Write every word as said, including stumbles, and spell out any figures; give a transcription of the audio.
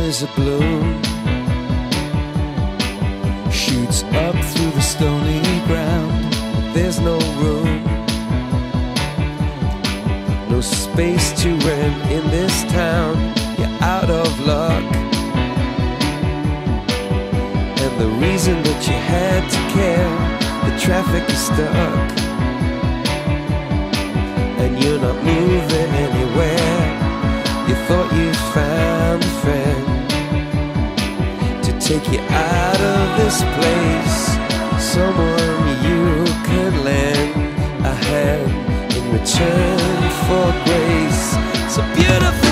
as a bloom shoots up through the stony ground. There's no room, no space to rent in this town. You're out of luck, and the reason that you had to care, the traffic is stuck, and you're not moving anywhere. You thought you found a friend to take you out of this place, someone you could lend a hand in return for grace. So beautiful.